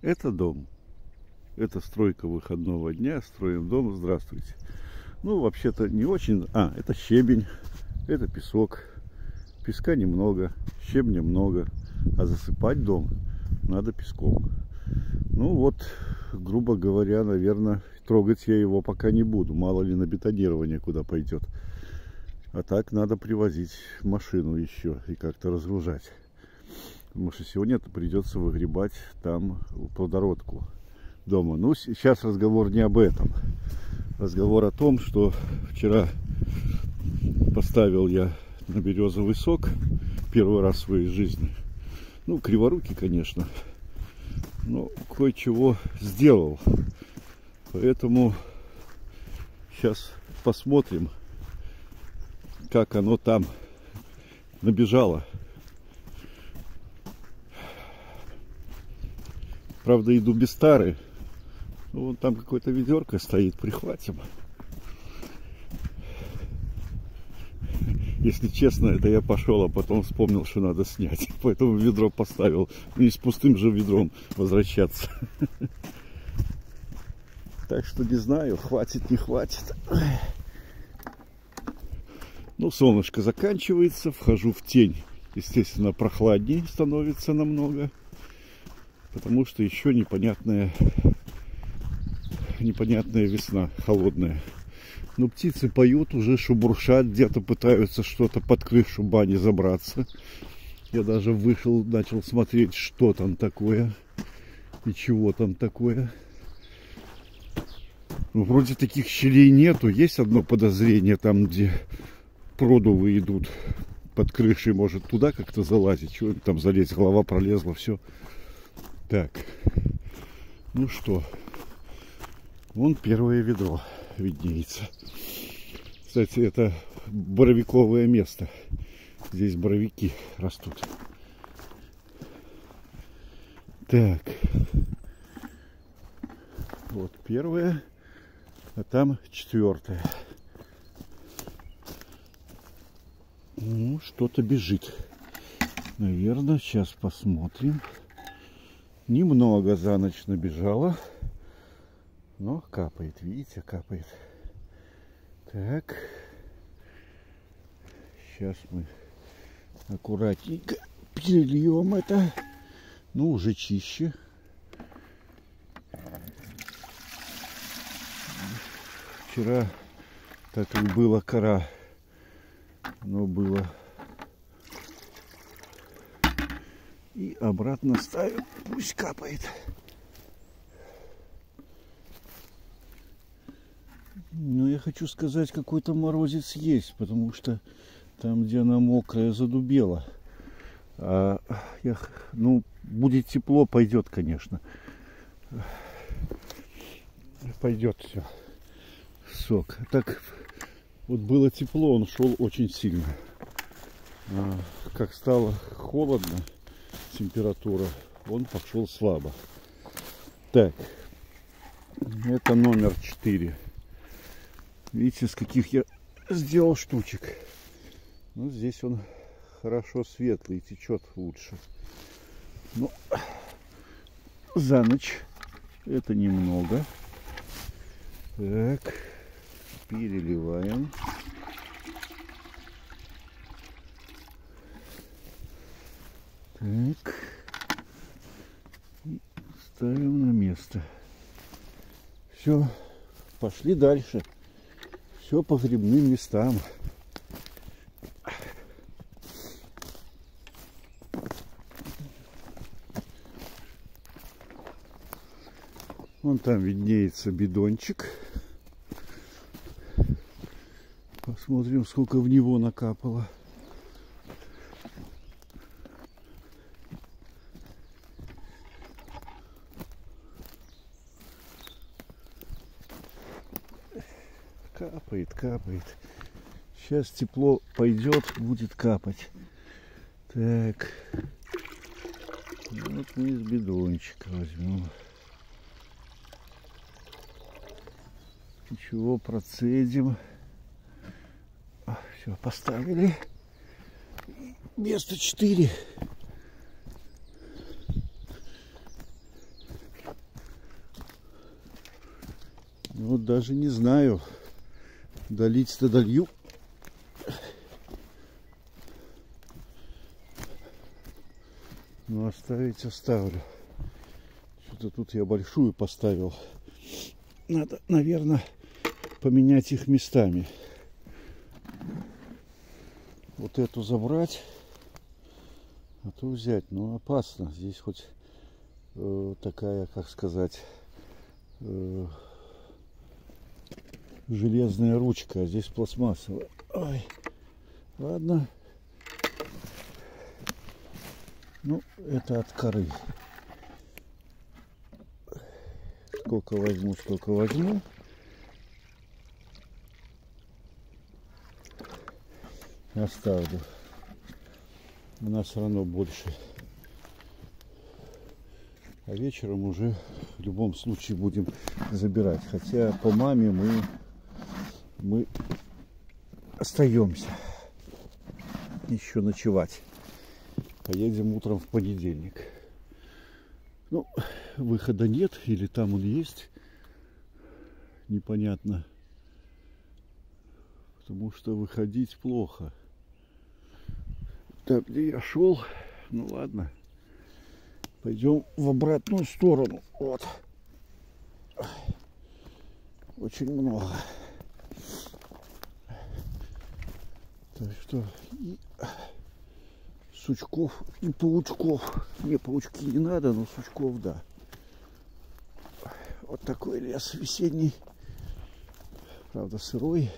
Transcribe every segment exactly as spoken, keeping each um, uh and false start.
Это дом. Это стройка выходного дня. Строим дом. Здравствуйте. Ну, вообще-то не очень. А, это щебень. Это песок. Песка немного. Щебня много. А засыпать дом надо песком. Ну вот, грубо говоря, наверное, трогать я его пока не буду. Мало ли на бетонирование куда пойдет. А так надо привозить машину еще и как-то разгружать. Потому что сегодня придется выгребать там плодородку дома. Ну, сейчас разговор не об этом. Разговор о том, что вчера поставил я на березовый сок первый раз в своей жизни. Ну, криворукий, конечно. Но кое-чего сделал. Поэтому сейчас посмотрим, как оно там набежало. Правда, иду без тары. Ну, вон там какое-то ведерко стоит, прихватим. Если честно, это я пошел, а потом вспомнил, что надо снять. Поэтому ведро поставил. Не с пустым же ведром возвращаться. Так что не знаю, хватит, не хватит. Ну, солнышко заканчивается. Вхожу в тень. Естественно, прохладнее становится намного. Потому что еще непонятная, непонятная весна, холодная. Но птицы поют, уже шебуршат, где-то пытаются что-то под крышу бани забраться. Я даже вышел, начал смотреть, что там такое и чего там такое. Ну, вроде таких щелей нету. Есть одно подозрение, там, где продувы идут под крышей, может туда как-то залазить. Чего там залезть, голова пролезла, все. Так, ну что, вон первое ведро виднеется. Кстати, это боровиковое место. Здесь боровики растут. Так, вот первое, а там четвертое. Ну, что-то бежит. Наверное, сейчас посмотрим. Немного за ночь набежало, но капает, видите, капает. Так, сейчас мы аккуратненько перельем это. Ну, уже чище. Вчера так и было кора, но было. И обратно ставим, пусть капает. Но я хочу сказать, какой-то морозец есть, потому что там, где она мокрая, задубела. А я, ну, будет тепло, пойдет, конечно. Пойдет все. Сок. Так вот было тепло, он шел очень сильно. А как стало холодно, температура, он пошел слабо. Так, это номер четыре. Видите, с каких я сделал штучек. Ну, здесь он хорошо светлый, течет лучше. Но за ночь это немного. Так, переливаем. Так, и ставим на место. Все, пошли дальше. Все по грибным местам. Вон там виднеется бидончик. Посмотрим, сколько в него накапало. Капает, капает. Сейчас тепло пойдет, будет капать. Так. Вот мы из бидончика возьмем. Ничего, процедим. Все, поставили. Место четыре. Вот даже не знаю, долить-то долью. Но оставить оставлю. Что-то тут я большую поставил. Надо, наверное, поменять их местами. Вот эту забрать, а то взять. Но опасно. Здесь хоть э, такая, как сказать, э, железная ручка, а здесь пластмассовая. Ой, ладно. Ну, это от коры. Сколько возьму, столько возьму. Оставлю. У нас все равно больше. А вечером уже в любом случае будем забирать. Хотя по маме мы, мы остаемся еще ночевать. Поедем утром в понедельник. Ну, выхода нет, или там он есть, непонятно. Потому что выходить плохо. Так, где я шел? Ну ладно. Пойдем в обратную сторону. Вот. Очень много. Так что и сучков и паучков. Не, паучки не надо, но сучков да. Вот такой лес весенний. Правда, сырой.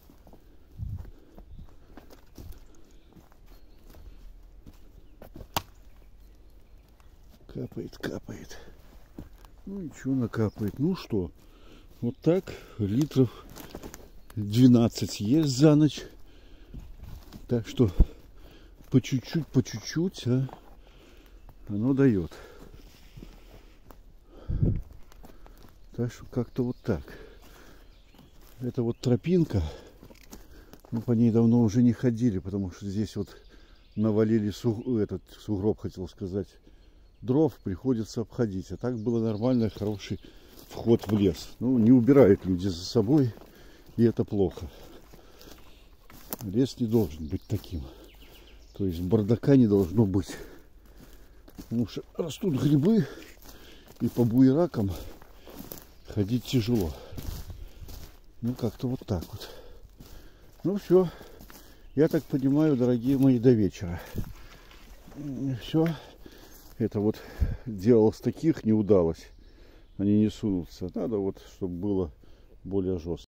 Капает, капает. Ну ничего, накапает. Ну что, вот так литров двенадцать есть за ночь. Так что по чуть-чуть, по чуть-чуть, а оно дает. Так что как-то вот так. Это вот тропинка. Мы по ней давно уже не ходили, потому что здесь вот навалили суг... этот сугроб, хотел сказать, дров, приходится обходить. А так было нормально, хороший вход в лес. Ну, не убирают люди за собой, и это плохо. Лес не должен быть таким. То есть бардака не должно быть. Потому что растут грибы, и по буеракам ходить тяжело. Ну, как-то вот так вот. Ну, все. Я так понимаю, дорогие мои, до вечера. Все. Это вот делал с таких, не удалось. Они не сунутся. Надо вот, чтобы было более жестко.